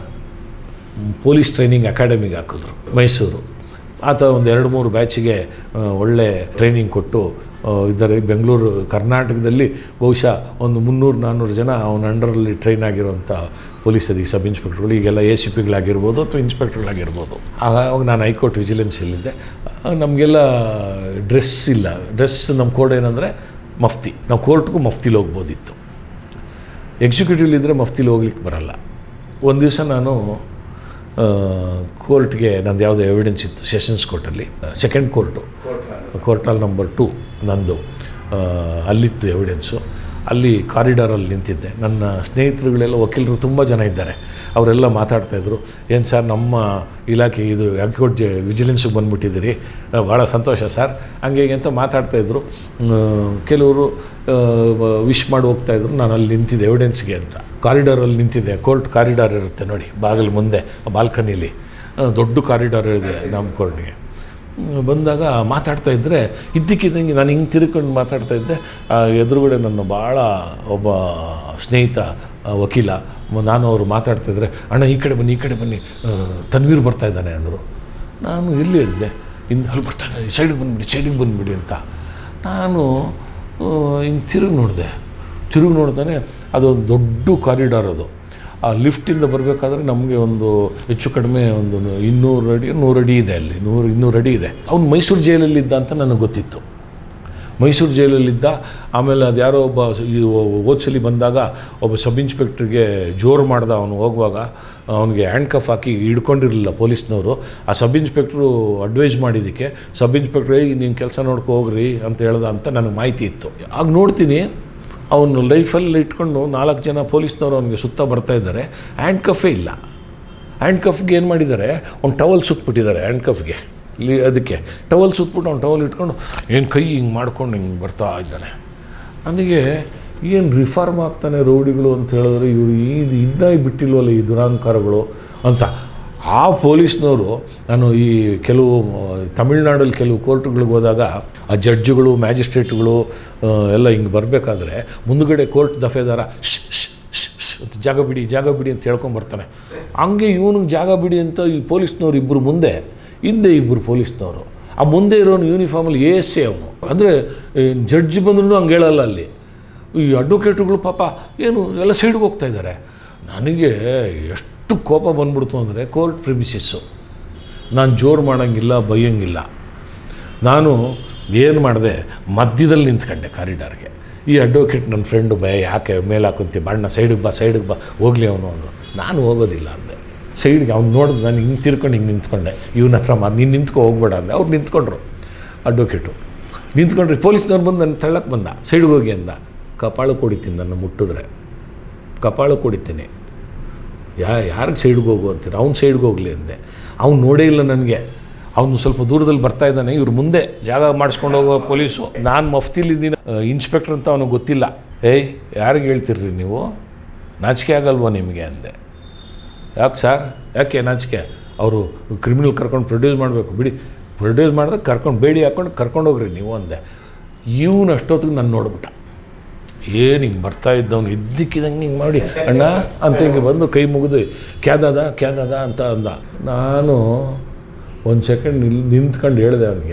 ಪೊಲೀಸ್ ಟ್ರೈನಿಂಗ್ ಅಕಾಡೆಮಿಗೆ ಹಾಕಿದ್ರು ಮೈಸೂರು. ಆತ ಒಂದು ಎರಡು ಮೂರು ಬ್ಯಾಚಿಗೆ ಒಳ್ಳೆ ಟ್ರೈನಿಂಗ್ ಕೊಟ್ಟು ಇದ್ದಾರೆ. ಬೆಂಗಳೂರು ಕರ್ನಾಟಕದಲ್ಲಿ ಬಹುಶಃ ಒಂದು ಮುನ್ನೂರು ನಾನ್ನೂರು ಜನ ಅವನ ಅಂಡರಲ್ಲಿ ಟ್ರೈನ್ ಆಗಿರೋಂಥ ಪೊಲೀಸ್ ಅಧಿಕ ಸಬ್ ಇನ್ಸ್ಪೆಕ್ಟರ್ಗಳು, ಈಗೆಲ್ಲ ಎ ಸಿ ಪಿಗಳಾಗಿರ್ಬೋದು ಅಥವಾ ಇನ್ಸ್ಪೆಕ್ಟರ್ಗಳಾಗಿರ್ಬೋದು. ಆವಾಗ ನಾನು ಹೈಕೋರ್ಟ್ ವಿಜಿಲೆನ್ಸಲ್ಲಿದ್ದೆ. ನಮಗೆಲ್ಲ ಡ್ರೆಸ್ ಇಲ್ಲ. ಡ್ರೆಸ್ ನಮ್ಮ ಕೋಡ್ ಏನಂದರೆ ಮಫ್ತಿ. ನಾವು ಕೋರ್ಟ್ಗೂ ಮಫ್ತಿಲಿ ಹೋಗ್ಬೋದಿತ್ತು. ಎಕ್ಸಿಕ್ಯೂಟಿವ್ಲಿದ್ದರೆ ಮಫ್ತಿಲಿ ಹೋಗ್ಲಿಕ್ಕೆ ಬರೋಲ್ಲ. ಒಂದು ದಿವಸ ನಾನು ಕೋರ್ಟ್ಗೆ ನಂದು ಯಾವುದೋ ಎವಿಡೆನ್ಸ್ ಇತ್ತು ಸೆಷನ್ಸ್ ಕೋರ್ಟಲ್ಲಿ, ಸೆಕೆಂಡ್ ಕೋರ್ಟು, ಕೋರ್ಟಲ್ಲಿ ನಂಬರ್ ಟು ನಂದು, ಅಲ್ಲಿತ್ತು ಎವಿಡೆನ್ಸು. ಅಲ್ಲಿ ಕಾರಿಡಾರಲ್ಲಿ ನಿಂತಿದ್ದೆ. ನನ್ನ ಸ್ನೇಹಿತರುಗಳೆಲ್ಲ ವಕೀಲರು ತುಂಬ ಜನ ಇದ್ದಾರೆ. ಅವರೆಲ್ಲ ಮಾತಾಡ್ತಾಯಿದ್ರು, ಏನು ಸರ್ ನಮ್ಮ ಇಲಾಖೆ ಇದು ಹೈಕೋರ್ಟ್ ಜ ವಿಜಿಲೆನ್ಸಿಗೆ ಬಂದುಬಿಟ್ಟಿದ್ದೀರಿ, ಭಾಳ ಸಂತೋಷ ಸರ್ ಹಂಗೆ ಅಂತ ಮಾತಾಡ್ತಾಯಿದ್ರು. ಕೆಲವರು ವಿಶ್ ಮಾಡಿ ಹೋಗ್ತಾಯಿದ್ರು. ನಾನು ಅಲ್ಲಿ ನಿಂತಿದ್ದೆ ಎವಿಡೆನ್ಸ್ಗೆ ಅಂತ. ಕಾರಿಡಾರಲ್ಲಿ ನಿಂತಿದ್ದೆ. ಕೋರ್ಟ್ ಕಾರಿಡಾರ್ ಇರುತ್ತೆ ನೋಡಿ, ಬಾಗಿಲು ಮುಂದೆ ಬಾಲ್ಕನಿಲಿ ದೊಡ್ಡ ಕಾರಿಡಾರ್ ಇದೆ ನಮ್ಮ ಕೋರ್ಟ್ಗೆ. ಬಂದಾಗ ಮಾತಾಡ್ತಾಯಿದ್ರೆ ಇದ್ದಕ್ಕಿದ್ದಂಗೆ ನಾನು ಹಿಂಗೆ ತಿರ್ಕೊಂಡು ಮಾತಾಡ್ತಾಯಿದ್ದೆ. ಎದುರುಗಡೆ ನನ್ನ ಭಾಳ ಒಬ್ಬ ಸ್ನೇಹಿತ ವಕೀಲ, ನಾನು ಅವರು ಮಾತಾಡ್ತಾಯಿದ್ರೆ, ಅಣ್ಣ ಈ ಕಡೆ ಬನ್ನಿ ಈ ಕಡೆ ಬನ್ನಿ ತನ್ವೀರ್ ಬರ್ತಾಯಿದ್ದಾನೆ ಅಂದರು. ನಾನು ಎಲ್ಲಿ ಇದ್ದೆ, ಇನ್ನು ಅಲ್ಲಿ ಬರ್ತಾನೆ, ಸೈಡಿಗೆ ಬಂದುಬಿಡಿ ಸೈಡಿಗೆ ಬಂದುಬಿಡಿ ಅಂತ. ನಾನು ಹಿಂಗೆ ತಿರುಗಿ ನೋಡಿದೆ. ತಿರುಗಿ ನೋಡ್ತಾನೆ ಅದೊಂದು ದೊಡ್ಡ ಕಾರಿಡಾರ್. ಅದು ಆ ಲಿಫ್ಟಿಂದ ಬರಬೇಕಾದ್ರೆ ನಮಗೆ ಒಂದು ಹೆಚ್ಚು ಕಡಿಮೆ ಒಂದು ಇನ್ನೂರು ಅಡಿ ನೂರು ಅಡಿ ಇದೆ, ಅಲ್ಲಿ ನೂರು ಇನ್ನೂರು ಅಡಿ ಇದೆ. ಅವ್ನು ಮೈಸೂರು ಜೈಲಲ್ಲಿದ್ದ ಅಂತ ನನಗೆ ಗೊತ್ತಿತ್ತು. ಮೈಸೂರು ಜೈಲಲ್ಲಿದ್ದ. ಆಮೇಲೆ ಅದು ಯಾರೋ ಒಬ್ಬ ಈ ಓದ್ಸಲಿ ಬಂದಾಗ ಒಬ್ಬ ಸಬ್ ಇನ್ಸ್ಪೆಕ್ಟ್ರಿಗೆ ಜೋರು ಮಾಡ್ದ. ಅವನು ಹೋಗುವಾಗ ಅವನಿಗೆ ಹ್ಯಾಂಡ್ ಕಫ್ ಹಾಕಿ ಹಿಡ್ಕೊಂಡಿರಲಿಲ್ಲ ಪೊಲೀಸ್ನವರು. ಆ ಸಬ್ ಇನ್ಸ್ಪೆಕ್ಟ್ರು ಅಡ್ವೈಸ್ ಮಾಡಿದ್ದಕ್ಕೆ ಸಬ್ ಇನ್ಸ್ಪೆಕ್ಟ್ರ್ ಏಯ್ ನೀವು ಕೆಲಸ ನೋಡ್ಕೊ ಹೋಗ್ರಿ ಅಂತ ಹೇಳ್ದ ಅಂತ ನನಗೆ ಮಾಹಿತಿ ಇತ್ತು. ಆಗ ನೋಡ್ತೀನಿ ಅವನು ಲೈಫಲ್ಲಿ ಇಟ್ಕೊಂಡು ನಾಲ್ಕು ಜನ ಪೊಲೀಸ್ನವರು ಅವನಿಗೆ ಸುತ್ತ ಬರ್ತಾಯಿದ್ದಾರೆ. ಹ್ಯಾಂಡ್ ಕಫೇ ಇಲ್ಲ. ಹ್ಯಾಂಡ್ ಕಫ್ಗೆ ಏನು ಮಾಡಿದ್ದಾರೆ, ಅವ್ನು ಟವಲ್ ಸುತ್ತಬಿಟ್ಟಿದ್ದಾರೆ ಹ್ಯಾಂಡ್ ಕಫ್ಗೆ. ಇಲ್ಲಿ ಅದಕ್ಕೆ ಟವಲ್ ಸುತ್ತಬಿಟ್ಟು ಅವ್ನು ಟವಲ್ ಇಟ್ಕೊಂಡು ಏನು ಕೈ ಹಿಂಗೆ ಮಾಡ್ಕೊಂಡು ಹಿಂಗೆ ಬರ್ತಾ ಇದ್ದಾನೆ. ನನಗೆ ಏನು ರಿಫಾರ್ಮ್ ಆಗ್ತಾನೆ ರೌಡಿಗಳು ಅಂತ ಹೇಳಿದ್ರೆ ಇವರು ಇದು ಇದ್ದಾಗಿ ಬಿಟ್ಟಿಲ್ವಲ್ಲ ಈ ದುರಾಂಕಾರಗಳು ಅಂತ. ಆ ಪೊಲೀಸ್ನವರು, ನಾನು ಈ ಕೆಲವು ತಮಿಳ್ನಾಡಲ್ಲಿ ಕೆಲವು ಕೋರ್ಟ್ಗಳಿಗೆ ಹೋದಾಗ ಆ ಜಡ್ಜುಗಳು ಮ್ಯಾಜಿಸ್ಟ್ರೇಟ್ಗಳು ಎಲ್ಲ ಹಿಂಗೆ ಬರಬೇಕಾದ್ರೆ ಮುಂದುಗಡೆ ಕೋರ್ಟ್ ದಫೇದಾರ ಶ್ ಶ್ ಶ್ ಶ್ ಅಂತ ಜಾಗ ಬಿಡಿ ಜಾಗ ಬಿಡಿ ಅಂತ ಹೇಳ್ಕೊಂಬರ್ತಾನೆ. ಹಂಗೆ ಇವನಿಗೆ ಜಾಗ ಬಿಡಿ ಅಂತ ಈ ಪೊಲೀಸ್ನವ್ರು ಇಬ್ಬರು ಮುಂದೆ, ಹಿಂದೆ ಇಬ್ಬರು ಪೊಲೀಸ್ನವರು. ಆ ಮುಂದೆ ಇರೋನು ಯೂನಿಫಾರ್ಮಲ್ಲಿ ಎ ಎಸ್ ಎ ಅವನು. ಅಂದರೆ ಜಡ್ಜ್ ಬಂದ್ರೂ ಹಂಗೆ ಹೇಳಲ್ಲ. ಅಲ್ಲಿ ಈ ಅಡ್ವೊಕೇಟ್ಗಳು ಪಾಪ ಏನು ಎಲ್ಲ ಸೈಡ್ಗೆ ಹೋಗ್ತಾಯಿದ್ದಾರೆ. ನನಗೆ ಎಷ್ಟು ಕೋಪ ಬಂದ್ಬಿಡ್ತು ಅಂದರೆ, ಕೋರ್ಟ್ ಪ್ರಿಮಿಸಿಸ್ಸು, ನಾನು ಜೋರು ಮಾಡೋಂಗಿಲ್ಲ ಬೈಯೋಂಗಿಲ್ಲ. ನಾನು ಏನು ಮಾಡಿದೆ, ಮಧ್ಯದಲ್ಲಿ ನಿಂತ್ಕೊಂಡೆ ಕಾರಿಡಾರ್ಗೆ. ಈ ಅಡ್ವೊಕೇಟ್ ನನ್ನ ಫ್ರೆಂಡು ಭಯ ಯಾಕೆ ಮೇಲೆ ಹಾಕೊಂತೀವಿ ಬಣ್ಣ ಸೈಡಿಗೆ ಬಾ ಸೈಡಿಗೆ ಬಾ ಹೋಗಲಿ ಅವನು ಅಂದರು. ನಾನು ಹೋಗೋದಿಲ್ಲ ಅಂದೆ. ಸೈಡ್ಗೆ ಅವ್ನು ನೋಡಿದ್ ನಾನು ಹಿಂಗೆ ತಿರ್ಕೊಂಡು ಹಿಂಗೆ ನಿಂತ್ಕೊಂಡೆ. ಇವನ ಹತ್ರ ಮಾತು ನೀನು ನಿಂತ್ಕೊ ಹೋಗ್ಬೇಡ ಅಂದೆ. ಅವ್ರು ನಿಂತ್ಕೊಂಡ್ರು. ಅಡ್ವೊಕೇಟು ನಿಂತ್ಕೊಂಡ್ರೆ ಪೊಲೀಸ್ನವ್ರು ಬಂದು ನನ್ನ ತಳ್ಳಕ್ಕೆ ಬಂದ, ಸೈಡ್ಗೆ ಹೋಗಿ ಅಂದ. ಕಪಾಳಕ್ಕೆ ಹೊಡಿತೀನಿ, ನನ್ನ ಮುಟ್ಟಿದ್ರೆ ಕಪಾಳಕ್ಕೆ ಹೊಡಿತೀನಿ. ಯಾ ಯಾರಿಗೆ ಸೈಡ್ಗೆ ಹೋಗು ಅಂತೀರ, ಅವ್ನು ಸೈಡ್ಗೆ ಹೋಗಲಿ ಅಂದೆ. ಅವ್ನು ನೋಡೇ ಇಲ್ಲ ನನಗೆ, ಅವನು ಸ್ವಲ್ಪ ದೂರದಲ್ಲಿ ಬರ್ತಾಯಿದ್ದಾನೆ, ಇವ್ರು ಮುಂದೆ ಜಾಗ ಮಾಡಿಸ್ಕೊಂಡು ಹೋಗೋ ಪೊಲೀಸು. ನಾನು ಮಫ್ತಿಲಿದ್ದೀನಿ, ಇನ್ಸ್ಪೆಕ್ಟ್ರ್ ಅಂತ ಅವನಿಗೆ ಗೊತ್ತಿಲ್ಲ. ಏಯ್ ಯಾರಿಗೆ ಹೇಳ್ತಿರ್ರಿ ನೀವು, ನಾಚಿಕೆ ಆಗಲ್ವ ನಿಮಗೆ ಅಂದೆ. ಯಾಕೆ ಸರ್, ಯಾಕೆ ನಾಚಿಕೆ? ಅವರು ಕ್ರಿಮಿನಲ್ ಕರ್ಕೊಂಡು ಪ್ರೊಡ್ಯೂಸ್ ಮಾಡಬೇಕು, ಬಿಡಿ ಪ್ರೊಡ್ಯೂಸ್ ಮಾಡಿದಾಗ ಕರ್ಕೊಂಡು ಬೇಡಿ ಹಾಕ್ಕೊಂಡು ಕರ್ಕೊಂಡೋಗ್ರಿ ನೀವು ಅಂದೆ. ಇವನು ಅಷ್ಟೊತ್ತಿಗೆ ನಾನು ನೋಡ್ಬಿಟ್ಟ, ಏನು ಹಿಂಗೆ ಬರ್ತಾ ಇದ್ದವನು ಇದ್ದಕ್ಕಿದಂಗೆ ಹಿಂಗೆ ಮಾಡಿ ಅಣ್ಣ ಅಂತ ಹಿಂಗೆ ಬಂದು ಕೈ ಮುಗಿದು ಕ್ಯಾದದ ಕ್ಯಾದದ ಅಂತ ಅಂದ. ನಾನು ಒಂದು ಸೆಕೆಂಡ್ ನಿಲ್ ನಿಂತ್ಕೊಂಡು ಹೇಳಿದೆ ಅವನಿಗೆ,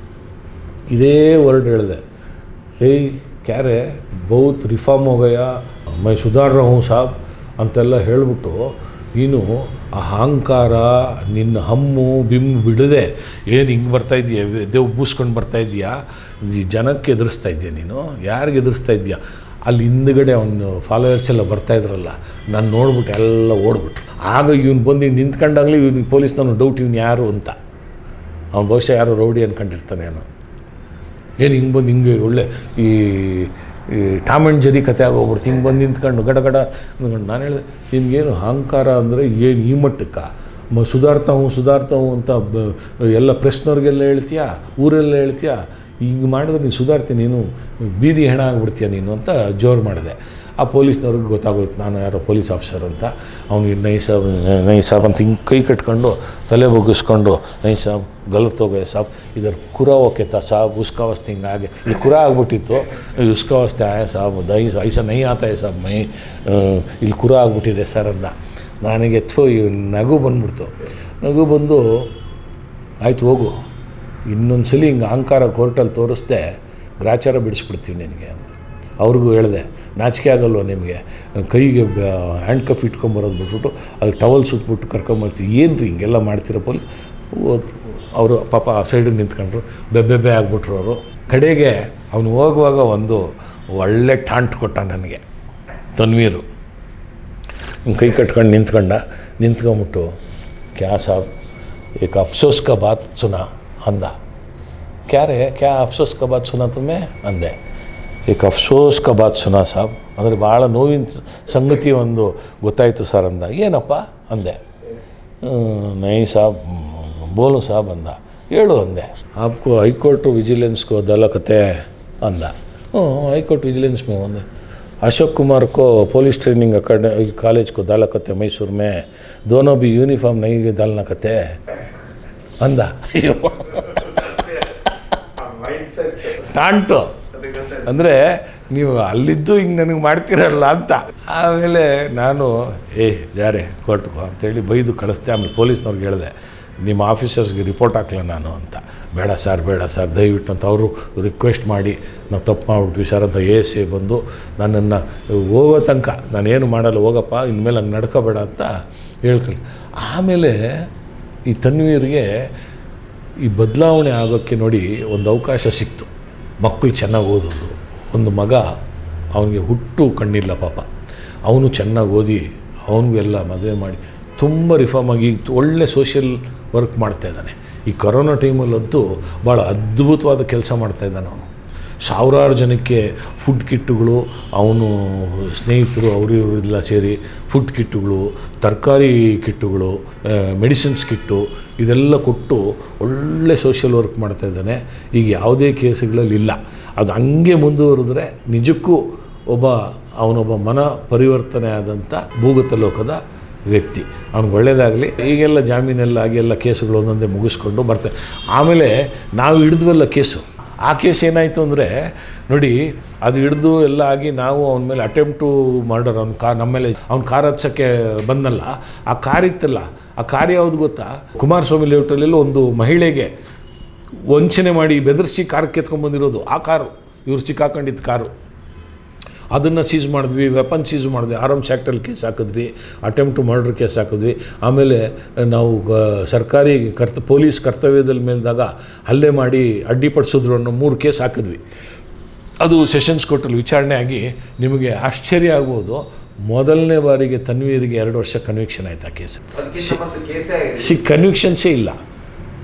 ಇದೇ ವರ್ಡ್ ಹೇಳಿದೆ, ಏಯ್ ಕ್ಯಾರೆ ಬಹುತ್ ರಿಫಾರ್ಮ್ ಹೋಗಯ್ಯ ಮೈ ಸುಧಾರ್ ರಹೂಂ ಸಾಬ್ ಅಂತೆಲ್ಲ ಹೇಳಿಬಿಟ್ಟು ನೀನು ಆ ಅಹಂಕಾರ ನಿನ್ನ ಹಮ್ಮು ಬಿಮ್ಮು ಬಿಡದೆ ಏನು ಹಿಂಗೆ ಬರ್ತಾಯಿದ್ದೀಯ, ದೇವ್ ಬೂಸ್ಕೊಂಡು ಬರ್ತಾಯಿದ್ದೀಯಾ, ಜನಕ್ಕೆ ಎದುರಿಸ್ತಾ ಇದೆಯಾ ನೀನು, ಯಾರಿಗೆ ಎದುರಿಸ್ತಾ ಇದೆಯಾ? ಅಲ್ಲಿ ಹಿಂದುಗಡೆ ಅವನು ಫಾಲೋವರ್ಸ್ ಎಲ್ಲ ಬರ್ತಾಯಿದ್ರಲ್ಲ, ನಾನು ನೋಡ್ಬಿಟ್ಟು ಎಲ್ಲ ಓಡ್ಬಿಟ್ರು. ಆಗ ಇವನು ಬಂದು ನಿಂತ್ಕೊಂಡಾಗಲೇ ಇವ್ನಿಗೆ ಪೊಲೀಸ್ನವನು ಡೌಟ್, ಇವ್ನು ಯಾರು ಅಂತ. ಅವ್ನು ಬಹುಶಃ ಯಾರೋ ರೌಡಿ ಅಂದ್ಕೊಂಡಿರ್ತಾನೆ ಏನೋ. ಏನು ಹಿಂಗೆ ಬಂದು ಹಿಂಗೆ ಒಳ್ಳೆ ಈ ಈ ಟಾಮ್ ಆ್ಯಂಡ್ ಜೆರಿ ಕತೆ ಆಗೋಗ್ಬಿಡ್ತು, ಹಿಂಗೆ ಬಂದು ನಿಂತ್ಕೊಂಡು ಗಡ ಗಡ ಅಂದ್ಕೊಂಡು. ನಾನು ಹೇಳಿದೆ, ನಿಮಗೇನು ಅಹಂಕಾರ ಅಂದರೆ ಏನು ಈ ಮಟ್ಟಕ್ಕೆ ಮ ಸುಧಾರ್ತಾವು ಸುಧಾರ್ತಾವು ಅಂತ ಬ ಎಲ್ಲ ಪ್ರೆಸ್ನವ್ರಿಗೆಲ್ಲ ಹೇಳ್ತೀಯಾ, ಊರೆಲ್ಲ ಹೇಳ್ತೀಯಾ, ಹಿಂಗೆ ಮಾಡಿದ್ರೆ ನೀನು ಸುಧಾರ್ತೀನಿ, ನೀನು ಬೀದಿ ಹೆಣ ಆಗಿಬಿಡ್ತೀಯ ನೀನು ಅಂತ ಜೋರು ಮಾಡಿದೆ. ಆ ಪೊಲೀಸ್ನವ್ರಿಗೆ ಗೊತ್ತಾಗೋಯ್ತು ನಾನು ಯಾರೋ ಪೊಲೀಸ್ ಆಫೀಸರ್ ಅಂತ. ಅವ್ನಿಗೆ ನೈ ಸಾಬ್ ನೈ ಸಾಬ್ ಅಂತ ಹಿಂಗೆ ಕೈ ಕಟ್ಕೊಂಡು ತಲೆ ಬಗ್ಗಿಸ್ಕೊಂಡು, ನೈ ಸಾಬ್ ಗಲತ್ ಹೋಗೇ ಸಾಬ್ ಇದರ ಕುರ ಹೋಗ್ತಾ ಸಾಬ್ ಉಸ್ಕಾವಸ್ತೆ ಹಿಂಗಾಗಿ ಇಲ್ಲಿ ಕುರ ಆಗ್ಬಿಟ್ಟಿತ್ತು, ಉಸ್ಕಾವಸ್ತೆ ಆಯ ಸಾಬ್ ದೈ ಐಸ ನೈ ಆತಾಯ ಸಾಬ್ ಮೈ ಇಲ್ಲಿ ಕುರ ಆಗ್ಬಿಟ್ಟಿದೆ ಸರ್ ಅಂದ. ನನಗೆ ಥೋ ಇವ್ ನಗು ಬಂದ್ಬಿಡ್ತು. ನಗು ಬಂದು ಆಯ್ತು ಹೋಗು, ಇನ್ನೊಂದು ಸಲ ಹಿಂಗೆ ಅಹಂಕಾರ ಕೋರ್ಟಲ್ಲಿ ತೋರಿಸ್ದೆ ಗ್ರಾಚಾರ ಬಿಡಿಸ್ಬಿಡ್ತೀವಿ ನಿನಗೆ ಅಂದ. ಅವ್ರಿಗೂ ಹೇಳಿದೆ, ನಾಚಿಕೆ ಆಗಲ್ವ ನಿಮಗೆ, ಕೈಗೆ ಹ್ಯಾಂಡ್ ಕಫ್ ಇಟ್ಕೊಂಬರೋದು ಬಿಟ್ಬಿಟ್ಟು ಅದಕ್ಕೆ ಟವಲ್ ಸುತ್ತಬಿಟ್ಟು ಕರ್ಕೊಂಬರ್ತೀವಿ, ಏನು ರೀ ಹಿಂಗೆಲ್ಲ ಮಾಡ್ತೀರ ಪೊಲೀಸ್ ಹೋದ್ರು. ಅವರು ಪಾಪ ಆ ಸೈಡಿಗೆ ನಿಂತ್ಕೊಂಡ್ರು, ಬೆಬ್ಬೆಬ್ಬೆ ಆಗಿಬಿಟ್ರು ಅವರು. ಕಡೆಗೆ ಅವನು ಹೋಗುವಾಗ ಒಂದು ಒಳ್ಳೆ ಟಾಂಟ್ ಕೊಟ್ಟ ನನಗೆ ತನ್ವೀರು. ಕೈ ಕಟ್ಕೊಂಡು ನಿಂತ್ಕೊಂಡ, ನಿಂತ್ಕೊಂಬಿಟ್ಟು ಕ್ಯಾ ಸಾಬ್ ಏಕ ಅಫ್ಸೋಸ್ ಕಾ ಬಾತ್ ಸುನಾ ಅಂದ. ಕ್ಯಾರೆ ಕ್ಯಾ ಅಫ್ಸೋಸ್ ಕಾ ಬಾತ್ ಸುನಾ ತುಮೆ ಅಂದೆ. ಏಕ ಅಫ್ಸೋಸ್ ಕಾ ಬಾತ್ ಸುನಾ ಸಾಬ್ ಅಂದರೆ ಭಾಳ ನೋವಿನ ಸಂಗತಿ ಒಂದು ಗೊತ್ತಾಯಿತು ಸರ್ ಅಂದ. ಏನಪ್ಪ ಅಂದೆ. ನೈ ಸಾಬ್ ಬೋಲು ಸಾಬ್ ಅಂದ. ಹೇಳು ಅಂದೆ. ಆಪ್ಕೋ ಹೈಕೋರ್ಟು ವಿಜಿಲೆನ್ಸ್ಕೋ ದಲಕತೆ ಅಂದ. ಹ್ಞೂ ಹೈಕೋರ್ಟ್ ವಿಜಿಲೆನ್ಸ್ में अंदे अशोक कुमार को पुलिस ट्रेनिंग अकेडमी कॉलेज को डाला करते मैसूर में, दोनों भी यूनिफॉर्म नहीं डालना करते अंद. ಟಾಂಟು ಅಂದರೆ ನೀವು ಅಲ್ಲಿದ್ದು ಹಿಂಗೆ ನನಗೆ ಮಾಡ್ತೀರಲ್ಲ ಅಂತ. ಆಮೇಲೆ ನಾನು ಏ ಯಾರೇ ಕೊಟ್ಕೋ ಅಂತೇಳಿ ಬೈದು ಕಳಿಸ್ದೆ. ಆಮೇಲೆ ಪೊಲೀಸ್ನವ್ರಿಗೆ ಹೇಳಿದೆ, ನಿಮ್ಮ ಆಫೀಸರ್ಸ್ಗೆ ರಿಪೋರ್ಟ್ ಹಾಕ್ಲ ನಾನು ಅಂತ. ಬೇಡ ಸರ್ ಬೇಡ ಸರ್ ದಯವಿಟ್ಟು ಅಂತ ಅವರು ರಿಕ್ವೆಸ್ಟ್ ಮಾಡಿ ನಾವು ತಪ್ಪು ಮಾಡಿಬಿಟ್ವಿ ಸರ್ ಅಂತ ಎ ಸಿ ಬಂದು ನನ್ನನ್ನು ಹೋಗೋ ತನಕ ನಾನೇನು ಮಾಡಲ್ಲ ಹೋಗಪ್ಪ ಇನ್ಮೇಲೆ ಹಂಗೆ ನಡ್ಕೋಬೇಡ ಅಂತ ಹೇಳ್ಕಳಿ. ಆಮೇಲೆ ಈ ತನ್ವೀರ್ಗೆ ಈ ಬದಲಾವಣೆ ಆಗೋಕ್ಕೆ ನೋಡಿ ಒಂದು ಅವಕಾಶ ಸಿಕ್ತು. ಮಕ್ಕಳು ಚೆನ್ನಾಗಿ ಓದೋದು. ಒಂದು ಮಗ ಅವನಿಗೆ ಹುಟ್ಟು ಕಣ್ಣಿಲ್ಲ ಪಾಪ, ಅವನು ಚೆನ್ನಾಗಿ ಓದಿ ಅವನಿಗೂ ಎಲ್ಲ ಮದುವೆ ಮಾಡಿ ತುಂಬ ರಿಫಾರ್ಮ್ ಆಗಿ ಒಳ್ಳೆ ಸೋಷಿಯಲ್ ವರ್ಕ್ ಮಾಡ್ತಾಯಿದ್ದಾನೆ. ಈ ಕೊರೋನಾ ಟೈಮಲ್ಲಂತೂ ಭಾಳ ಅದ್ಭುತವಾದ ಕೆಲಸ ಮಾಡ್ತಾಯಿದ್ದಾನೆ ಅವನು. ಸಾವಿರಾರು ಜನಕ್ಕೆ ಫುಡ್ ಕಿಟ್ಟುಗಳು, ಅವನು ಸ್ನೇಹಿತರು ಅವರು ಇವರೆಲ್ಲ ಸೇರಿ ಫುಡ್ ಕಿಟ್ಟುಗಳು, ತರಕಾರಿ ಕಿಟ್ಟುಗಳು, ಮೆಡಿಸಿನ್ಸ್ ಕಿಟ್ಟು ಇದೆಲ್ಲ ಕೊಟ್ಟು ಒಳ್ಳೆ ಸೋಷಿಯಲ್ ವರ್ಕ್ ಮಾಡ್ತಾಯಿದ್ದಾನೆ. ಈಗ ಯಾವುದೇ ಕೇಸುಗಳಲ್ಲಿ ಇಲ್ಲ. ಅದು ಹಂಗೆ ಮುಂದುವರೆದ್ರೆ ನಿಜಕ್ಕೂ ಒಬ್ಬ ಅವನೊಬ್ಬ ಮನ ಪರಿವರ್ತನೆ ಆದಂಥ ಭೂಗತ ಲೋಕದ ವ್ಯಕ್ತಿ. ಅವ್ನಿಗೆ ಒಳ್ಳೆಯದಾಗಲಿ. ಈಗೆಲ್ಲ ಜಾಮೀನೆಲ್ಲ ಆಗಿ ಎಲ್ಲ ಕೇಸುಗಳು ಒಂದೊಂದೇ ಮುಗಿಸ್ಕೊಂಡು ಬರ್ತಾರೆ. ಆಮೇಲೆ ನಾವು ಹಿಡಿದ್ವಲ್ಲ ಕೇಸು, ಆ ಕೇಸ್ ಏನಾಯಿತು ಅಂದರೆ ನೋಡಿ, ಅದು ಹಿಡಿದು ಎಲ್ಲ ಆಗಿ ನಾವು ಅವನ ಮೇಲೆ ಅಟೆಂಪ್ಟ್ ಟು ಮರ್ಡರ್, ಅವ್ನ ಕಾರ್ ನಮ್ಮ ಮೇಲೆ ಅವ್ನ ಕಾರ್ ಹಚ್ಚೋಕ್ಕೆ ಬಂದಲ್ಲ, ಆ ಕಾರ್ ಇತ್ತಲ್ಲ, ಆ ಕಾರ್ ಯಾವುದು ಗೊತ್ತಾ, ಕುಮಾರಸ್ವಾಮಿ ಲೇಔಟಲ್ಲೆಲ್ಲ ಒಂದು ಮಹಿಳೆಗೆ ವಂಚನೆ ಮಾಡಿ ಬೆದರಿಸಿ ಕಾರ್ ಕೆತ್ಕೊಂಡ್ಬಂದಿರೋದು ಆ ಕಾರು, ಇವ್ರು ಸಿಕ್ಕಾಕೊಂಡಿದ್ದ ಕಾರು. ಅದನ್ನು ಸೀಸ್ ಮಾಡಿದ್ವಿ, ವೆಪನ್ ಸೀಸ್ ಮಾಡಿದ್ವಿ, ಆರ್ಮ್ಸ್ ಆ್ಯಕ್ಟಲ್ಲಿ ಕೇಸ್ ಹಾಕಿದ್ವಿ, ಅಟೆಂಪ್ಟ್ ಟು ಮರ್ಡರ್ ಕೇಸ್ ಹಾಕಿದ್ವಿ. ಆಮೇಲೆ ನಾವು ಸರ್ಕಾರಿ ಕರ್ತ ಪೊಲೀಸ್ ಕರ್ತವ್ಯದಲ್ಲಿ ಮೇಲಿದಾಗ ಹಲ್ಲೆ ಮಾಡಿ ಅಡ್ಡಿಪಡಿಸಿದ್ರು ಅನ್ನೋ ಮೂರು ಕೇಸ್ ಹಾಕಿದ್ವಿ. ಅದು ಸೆಷನ್ಸ್ ಕೋರ್ಟಲ್ಲಿ ವಿಚಾರಣೆ ಆಗಿ ನಿಮಗೆ ಆಶ್ಚರ್ಯ ಆಗ್ಬೋದು, ಮೊದಲನೇ ಬಾರಿಗೆ ತನ್ವೀರಿಗೆ ಎರಡು ವರ್ಷ ಕನ್ವಿಕ್ಷನ್ ಆಯ್ತು ಆ ಕೇಸ್. ಸಿ ಕನ್ವಿಕ್ಷನ್ಸೇ ಇಲ್ಲ.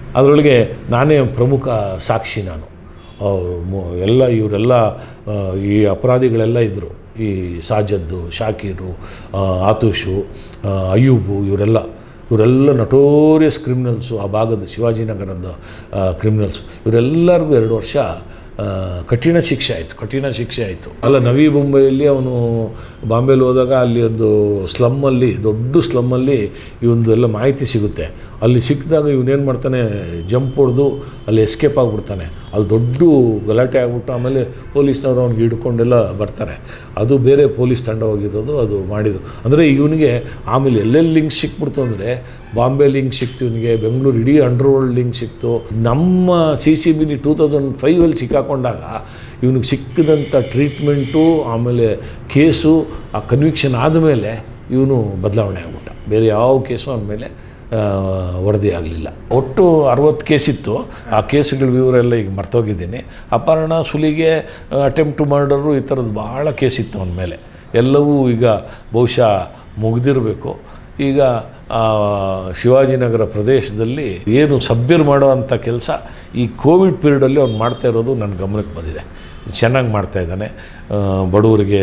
ಅದರೊಳಗೆ ನಾನೇ ಪ್ರಮುಖ ಸಾಕ್ಷಿ. ನಾನು ಎಲ್ಲ ಇವರೆಲ್ಲ ಈ ಅಪರಾಧಿಗಳೆಲ್ಲ ಇದ್ದರು, ಈ ಸಾಜದ್ದು, ಶಾಕೀರು, ಆತುಷು, ಅಯೂಬು, ಇವರೆಲ್ಲ ಇವರೆಲ್ಲ ನಟೋರಿಯಸ್ ಕ್ರಿಮಿನಲ್ಸು, ಆ ಭಾಗದ ಶಿವಾಜಿನಗರದ ಕ್ರಿಮಿನಲ್ಸು. ಇವರೆಲ್ಲರಿಗೂ ಎರಡು ವರ್ಷ ಕಠಿಣ ಶಿಕ್ಷೆ ಆಯಿತು ಕಠಿಣ ಶಿಕ್ಷೆ ಆಯಿತು ಅಲ್ಲ, ನವಿ ಮುಂಬೈಯಲ್ಲಿ ಅವನು ಬಾಂಬೆಲಿ ಹೋದಾಗ ಅಲ್ಲಿ ಒಂದು ಸ್ಲಮ್ಮಲ್ಲಿ, ದೊಡ್ಡ ಸ್ಲಮ್ಮಲ್ಲಿ ಇವೊಂದು ಎಲ್ಲ ಮಾಹಿತಿ ಸಿಗುತ್ತೆ. ಅಲ್ಲಿ ಸಿಕ್ಕಿದಾಗ ಇವನೇನು ಮಾಡ್ತಾನೆ, ಜಂಪ್ ಹೊಡೆದು ಅಲ್ಲಿ ಎಸ್ಕೇಪ್ ಆಗಿಬಿಡ್ತಾನೆ. ಅಲ್ಲಿ ದೊಡ್ಡ ಗಲಾಟೆ ಆಗಿಬಿಟ್ಟು ಆಮೇಲೆ ಪೊಲೀಸ್ನವರು ಅವ್ನಿಗೆ ಹಿಡ್ಕೊಂಡೆಲ್ಲ ಬರ್ತಾರೆ. ಅದು ಬೇರೆ ಪೊಲೀಸ್ ತಂಡ ಹೋಗಿರೋದು, ಅದು ಮಾಡಿದ್ದು. ಅಂದರೆ ಇವನಿಗೆ ಆಮೇಲೆ ಎಲ್ಲೆಲ್ಲಿ ಲಿಂಕ್ ಸಿಕ್ಬಿಡ್ತು ಅಂದರೆ, ಬಾಂಬೆ ಲಿಂಕ್ ಸಿಕ್ತು ಇವನಿಗೆ, ಬೆಂಗಳೂರು ಇಡೀ ಅಂಡರ್ ವರ್ಲ್ಡ್ ಲಿಂಕ್ ಸಿಕ್ತು. ನಮ್ಮ ಸಿ ಸಿ ಬಿಲಿ ಟೂ ತೌಸಂಡ್ ಫೈವಲ್ಲಿ ಸಿಕ್ಕಾಕೊಂಡಾಗ ಇವನಿಗೆ ಸಿಕ್ಕಿದಂಥ ಟ್ರೀಟ್ಮೆಂಟು, ಆಮೇಲೆ ಕೇಸು, ಆ ಕನ್ವಿಕ್ಷನ್ ಆದಮೇಲೆ ಇವನು ಬದಲಾವಣೆ ಆಗ್ಬಿಟ್ಟ. ಬೇರೆ ಯಾವ ಕೇಸು ಆದಮೇಲೆ ವರದಿ ಆಗಲಿಲ್ಲ. ಒಟ್ಟು ಅರವತ್ತು ಕೇಸಿತ್ತು. ಆ ಕೇಸುಗಳ ವಿವರ ಎಲ್ಲ ಈಗ ಮರ್ತೋಗಿದ್ದೀನಿ. ಅಪಹರಣ, ಸುಲಿಗೆ, ಅಟೆಂಪ್ಟ್ ಟು ಮರ್ಡರು, ಈ ಥರದ್ದು ಭಾಳ ಕೇಸಿತ್ತು ಅವನ ಮೇಲೆ. ಎಲ್ಲವೂ ಈಗ ಬಹುಶಃ ಮುಗಿದಿರಬೇಕು. ಈಗ ಶಿವಾಜಿನಗರ ಪ್ರದೇಶದಲ್ಲಿ ಏನು ಸಭ್ಯರು ಮಾಡೋ ಅಂಥ ಕೆಲಸ ಈ ಕೋವಿಡ್ ಪೀರಿಯಡಲ್ಲಿ ಅವ್ನು ಮಾಡ್ತಾ ಇರೋದು ನನ್ನ ಗಮನಕ್ಕೆ ಬಂದಿದೆ. ಚೆನ್ನಾಗಿ ಮಾಡ್ತಾಯಿದ್ದಾನೆ. ಬಡವರಿಗೆ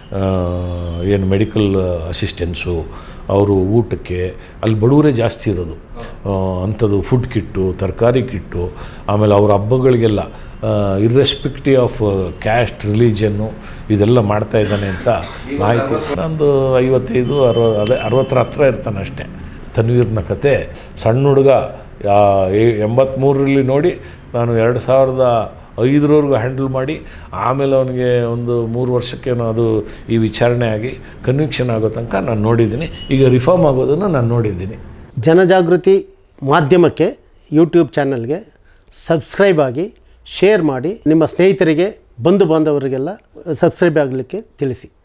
ಏನು ಮೆಡಿಕಲ್ ಅಸಿಸ್ಟೆನ್ಸು, ಅವರು ಊಟಕ್ಕೆ, ಅಲ್ಲಿ ಬಡವರೇ ಜಾಸ್ತಿ ಇರೋದು, ಅಂಥದ್ದು ಫುಡ್ ಕಿಟ್ಟು, ತರಕಾರಿ ಕಿಟ್ಟು, ಆಮೇಲೆ ಅವ್ರ ಹಬ್ಬಗಳಿಗೆಲ್ಲ ಇರ್ರೆಸ್ಪೆಕ್ಟಿವ್ ಆಫ್ ಕ್ಯಾಸ್ಟ್, ರಿಲಿಜನ್ನು, ಇದೆಲ್ಲ ಮಾಡ್ತಾಯಿದ್ದಾನೆ ಅಂತ ಮಾಹಿತಿ. ನಂದು ಐವತ್ತೈದು ಅರವ ಅದೇ ಅರವತ್ತರ ಹತ್ರ ಇರ್ತಾನೆ ಅಷ್ಟೇ. ತನ್ವೀರ್ನ ಕತೆ ಸಣ್ಣ ಹುಡುಗ ಎಂಬತ್ತ್ಮೂರರಲ್ಲಿ ನೋಡಿ ನಾನು ಎರಡು ಸಾವಿರದ ಐದರವರೆಗೂ ಹ್ಯಾಂಡಲ್ ಮಾಡಿ, ಆಮೇಲೆ ಅವನಿಗೆ ಒಂದು ಮೂರು ವರ್ಷಕ್ಕೇನೋ ಅದು ಈ ವಿಚಾರಣೆ ಆಗಿ ಕನ್ವಿಕ್ಷನ್ ಆಗೋ ತನಕ ನಾನು ನೋಡಿದ್ದೀನಿ. ಈಗ ರಿಫಾರ್ಮ್ ಆಗೋದನ್ನು ನಾನು ನೋಡಿದ್ದೀನಿ. ಜನಜಾಗೃತಿ ಮಾಧ್ಯಮಕ್ಕೆ ಯೂಟ್ಯೂಬ್ ಚಾನಲ್ಗೆ ಸಬ್ಸ್ಕ್ರೈಬ್ ಆಗಿ, ಶೇರ್ ಮಾಡಿ, ನಿಮ್ಮ ಸ್ನೇಹಿತರಿಗೆ, ಬಂಧು ಬಾಂಧವರಿಗೆಲ್ಲ ಸಬ್ಸ್ಕ್ರೈಬ್ ಆಗಲಿಕ್ಕೆ ತಿಳಿಸಿ.